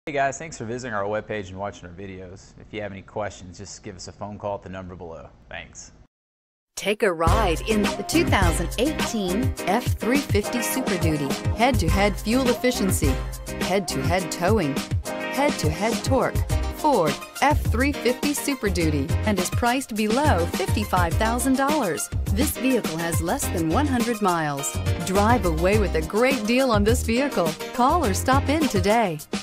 Hey guys, thanks for visiting our webpage and watching our videos. If you have any questions, just give us a phone call at the number below. Thanks. Take a ride in the 2018 F-350 Super Duty. Head-to-head fuel efficiency, head-to-head towing, head-to-head torque. Ford F-350 Super Duty and is priced below $55,000. This vehicle has less than 100 miles. Drive away with a great deal on this vehicle. Call or stop in today.